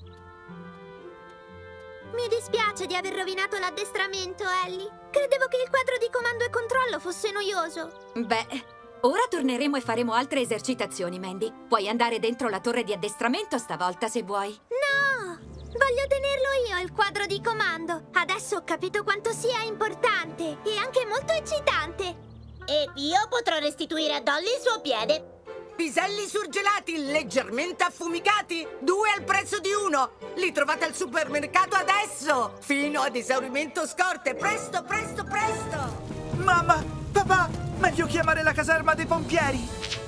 Mi dispiace di aver rovinato l'addestramento, Ellie. Credevo che il quadro di comando e controllo fosse noioso. Beh, ora torneremo e faremo altre esercitazioni, Mandy. Puoi andare dentro la torre di addestramento stavolta se vuoi. No! Voglio tenerlo io il quadro di comando. Adesso ho capito quanto sia importante e anche molto eccitante. E io potrò restituire a Dolly il suo piede. Piselli surgelati, leggermente affumicati, due al prezzo di uno. Li trovate al supermercato adesso, fino ad esaurimento scorte. Presto, presto, presto! Mamma, papà, meglio chiamare la caserma dei pompieri.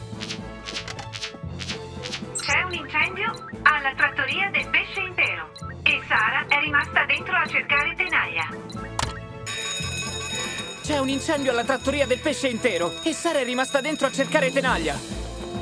C'è un incendio alla trattoria del pesce intero e Sara è rimasta dentro a cercare Tenaglia. C'è un incendio alla trattoria del pesce intero e Sara è rimasta dentro a cercare Tenaglia.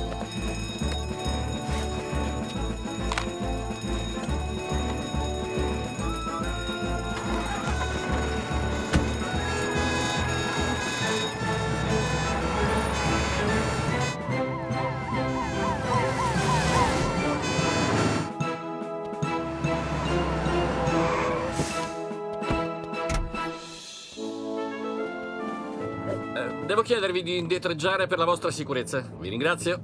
Devo chiedervi di indietreggiare per la vostra sicurezza. Vi ringrazio.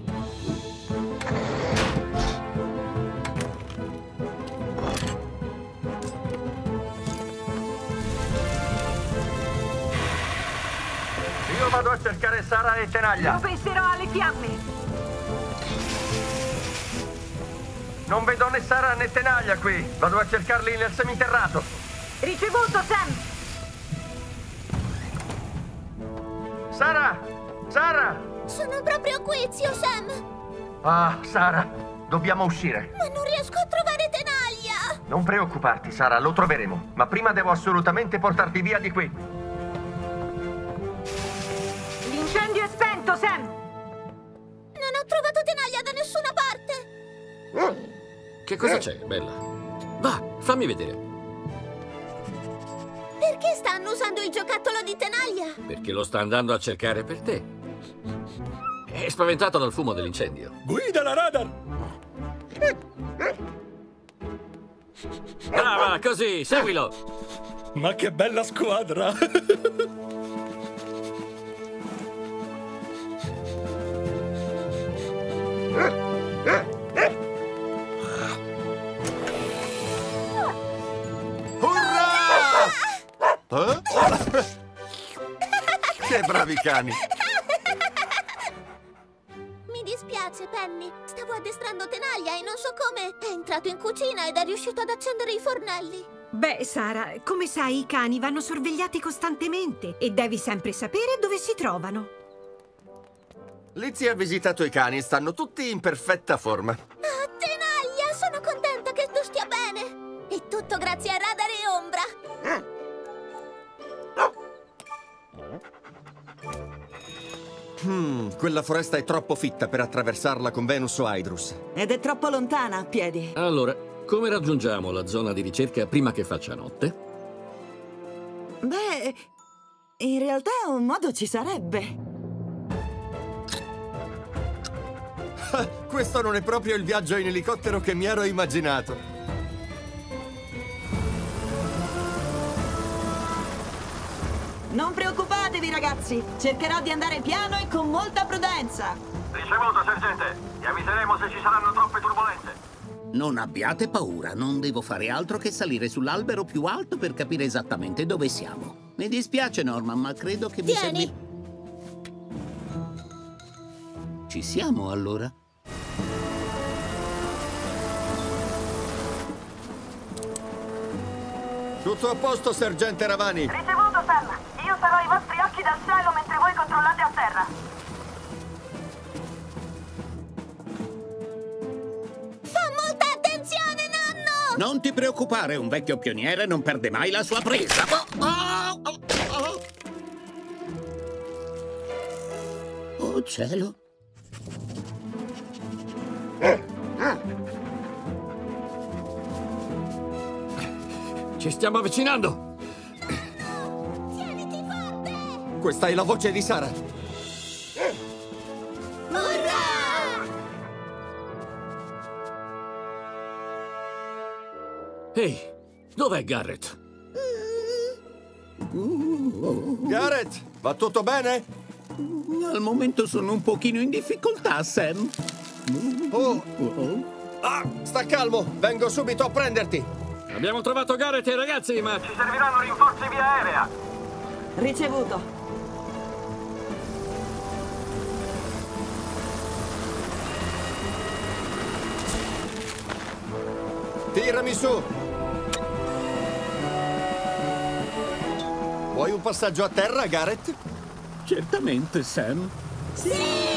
Io vado a cercare Sara e Tenaglia. Io penserò alle fiamme. Non vedo né Sara né Tenaglia qui. Vado a cercarli nel seminterrato. Ricevuto, Sam. Sara! Sara! Sono proprio qui, zio Sam. Ah, Sara, dobbiamo uscire. Ma non riesco a trovare Tenaglia. Non preoccuparti, Sara, lo troveremo. Ma prima devo assolutamente portarti via di qui. L'incendio è spento, Sam. Non ho trovato Tenaglia da nessuna parte. Che cosa c'è, bella? Va, fammi vedere. Perché stanno usando il giocattolo di Tenaglia? Perché lo sta andando a cercare per te. È spaventato dal fumo dell'incendio. Guida la radar! Brava, così, seguilo! Ma che bella squadra! Eh? Che bravi cani! Mi dispiace, Penny. Stavo addestrando Tenaglia e non so come è entrato in cucina ed è riuscito ad accendere i fornelli. Beh, Sara, come sai, i cani vanno sorvegliati costantemente e devi sempre sapere dove si trovano. Lizzie ha visitato i cani e stanno tutti in perfetta forma. Ah, tenaglia, sono contenta che tu stia bene. E tutto grazie a Radar e Ombra. Hmm, quella foresta è troppo fitta per attraversarla con Venus o Hydrus. Ed è troppo lontana a piedi. Allora, come raggiungiamo la zona di ricerca prima che faccia notte? Beh, in realtà un modo ci sarebbe. Questo non è proprio il viaggio in elicottero che mi ero immaginato. Non preoccupatevi, ragazzi. Cercherò di andare piano e con molta prudenza. Ricevuto, sergente. Ti avviseremo se ci saranno troppe turbolenze. Non abbiate paura, non devo fare altro che salire sull'albero più alto per capire esattamente dove siamo. Mi dispiace, Norman, ma credo che vi Vieni. servirà. Ci siamo, allora? Tutto a posto, sergente Ravani. Ricevuto, Sam. Io sarò i vostri occhi dal cielo mentre voi controllate a terra. Fa molta attenzione, nonno! Non ti preoccupare, un vecchio pioniere non perde mai la sua presa. Oh, oh, oh, oh. Oh, cielo. Ci stiamo avvicinando! Tieniti forte! Questa è la voce di Sara. Urrà! Ehi, dov'è Garrett? Garrett, va tutto bene? Al momento sono un pochino in difficoltà, Sam. Oh! Ah, sta calmo, vengo subito a prenderti. Abbiamo trovato Garrett e i ragazzi, ma... Ci serviranno rinforzi via aerea. Ricevuto. Tirami su. Vuoi un passaggio a terra, Garrett? Certamente, Sam. Sì!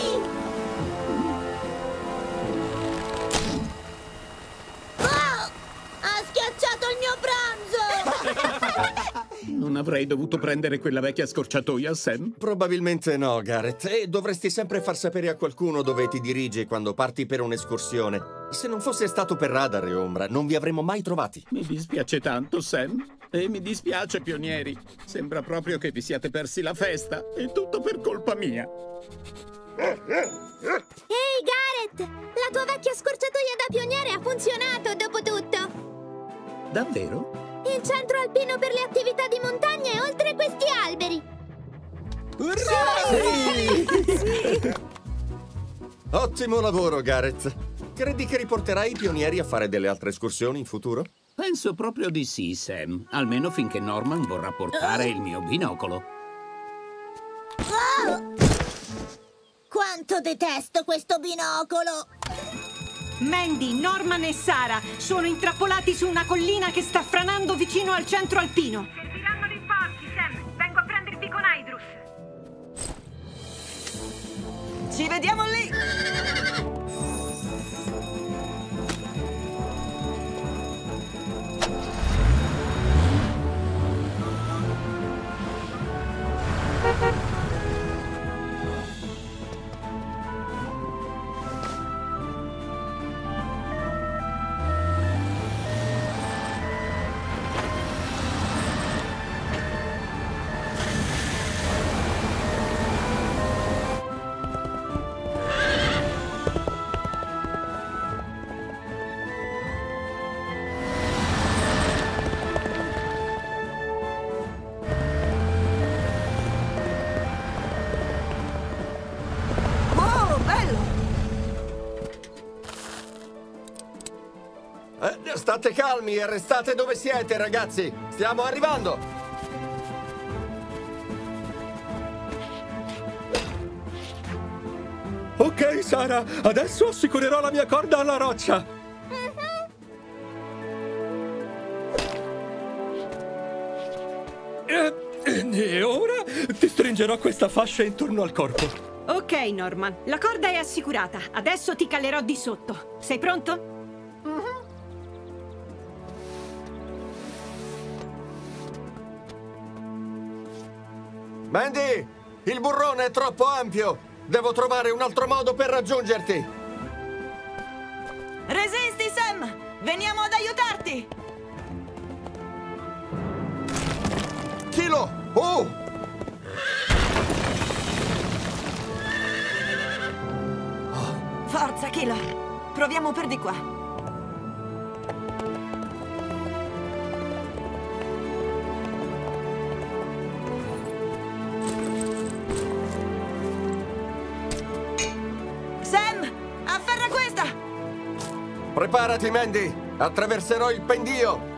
Non avrei dovuto prendere quella vecchia scorciatoia, Sam? Probabilmente no, Garrett. E dovresti sempre far sapere a qualcuno dove ti dirigi quando parti per un'escursione. Se non fosse stato per Radar e Ombra, non vi avremmo mai trovati. Mi dispiace tanto, Sam. E mi dispiace, pionieri. Sembra proprio che vi siate persi la festa. È tutto per colpa mia. Ehi, Garrett! La tua vecchia scorciatoia da pioniere ha funzionato, dopo tutto! Davvero? Il centro alpino per le attività di montagna è oltre questi alberi! Urrà! Sì! Ottimo lavoro, Garrett. Credi che riporterai i pionieri a fare delle altre escursioni in futuro? Penso proprio di sì, Sam. Almeno finché Norman vorrà portare il mio binocolo. Oh! Quanto detesto questo binocolo! Mandy, Norman e Sara sono intrappolati su una collina che sta franando vicino al centro alpino. Serviranno rinforzi, Sam. Vengo a prendervi con Hydrus. Ci vediamo lì! State calmi e restate dove siete, ragazzi! Stiamo arrivando! Ok, Sara, adesso assicurerò la mia corda alla roccia. E ora ti stringerò questa fascia intorno al corpo. Ok, Norman, la corda è assicurata. Adesso ti calerò di sotto. Sei pronto? Mandy, il burrone è troppo ampio. Devo trovare un altro modo per raggiungerti. Resisti, Sam! Veniamo ad aiutarti! Kilo! Oh! Forza, Kilo! Proviamo per di qua. Sam! Afferra questa! Preparati, Mandy! Attraverserò il pendio!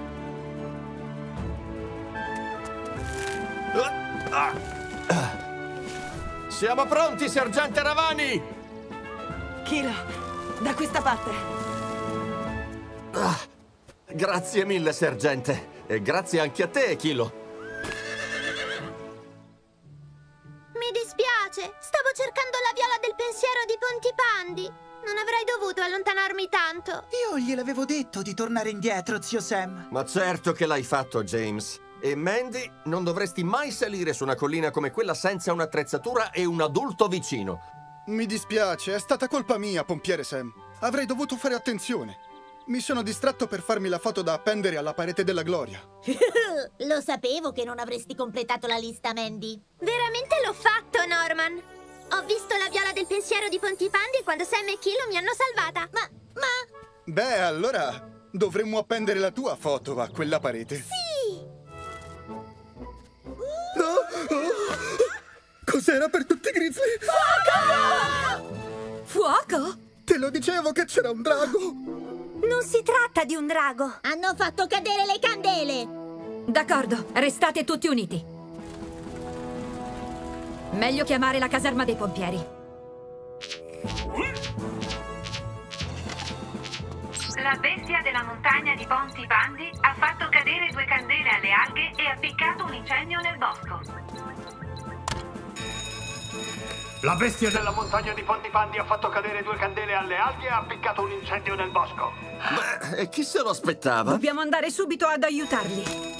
Siamo pronti, sergente Ravani! Kilo, da questa parte. Ah, grazie mille, sergente. E grazie anche a te, Kilo. Mi dispiace, stavo cercando la viola del pensiero di Pontipandi. Non avrei dovuto allontanarmi tanto. Io gliel'avevo detto di tornare indietro, zio Sam. Ma certo che l'hai fatto, James. E Mandy, non dovresti mai salire su una collina come quella senza un'attrezzatura e un adulto vicino. Mi dispiace, è stata colpa mia, pompiere Sam. Avrei dovuto fare attenzione. Mi sono distratto per farmi la foto da appendere alla parete della gloria. Lo sapevo che non avresti completato la lista, Mandy. Veramente l'ho fatto, Norman. Ho visto la viola del pensiero di Pontipandi quando Sam e Kilo mi hanno salvata. Ma, ma... Beh, allora dovremmo appendere la tua foto a quella parete. Sì! Oh, oh. Cos'era per tutti i grizzly? Fuoco! Fuoco? Te lo dicevo che c'era un drago! Non si tratta di un drago! Hanno fatto cadere le candele! D'accordo, restate tutti uniti. Meglio chiamare la caserma dei pompieri. La bestia della montagna di Pontipandi ha fatto cadere due candele alle alghe e ha appiccato un incendio nel bosco. La bestia della montagna di Pontipandi ha fatto cadere due candele alle alghe e ha appiccato un incendio nel bosco. Beh, e chi se lo aspettava? Dobbiamo andare subito ad aiutarli.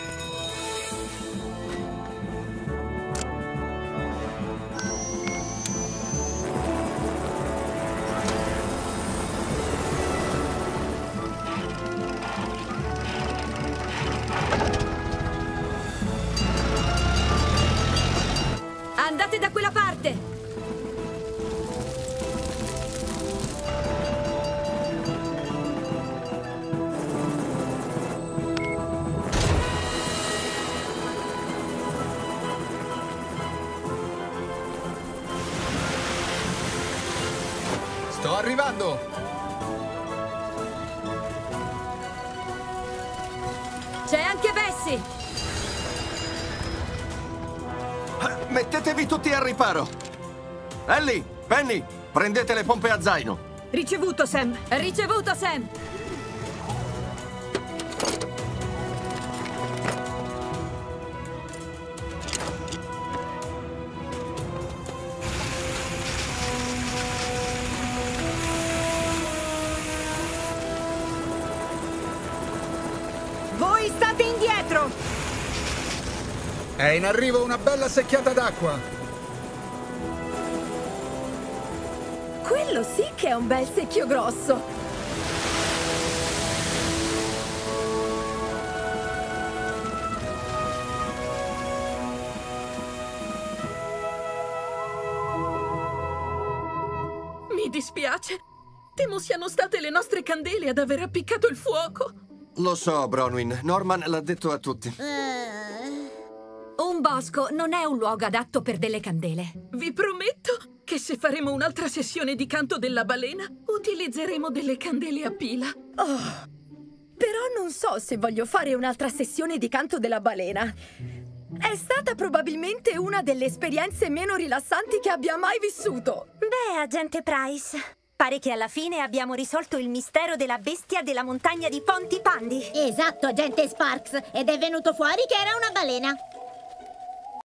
Andate da quella parte! Sto arrivando! C'è anche Bessie! Mettetevi tutti al riparo! Ellie, Penny, prendete le pompe a zaino! Ricevuto, Sam! Ricevuto, Sam! Voi state indietro! È in arrivo una bella secchiata d'acqua! Quello sì che è un bel secchio grosso! Mi dispiace! Temo siano state le nostre candele ad aver appiccato il fuoco! Lo so, Bronwyn. Norman l'ha detto a tutti. Un bosco non è un luogo adatto per delle candele. Vi prometto che se faremo un'altra sessione di canto della balena, utilizzeremo delle candele a pila. Oh, però non so se voglio fare un'altra sessione di canto della balena. È stata probabilmente una delle esperienze meno rilassanti che abbia mai vissuto. Beh, agente Price, pare che alla fine abbiamo risolto il mistero della bestia della montagna di Pontipandi. Esatto, agente Sparks, ed è venuto fuori che era una balena.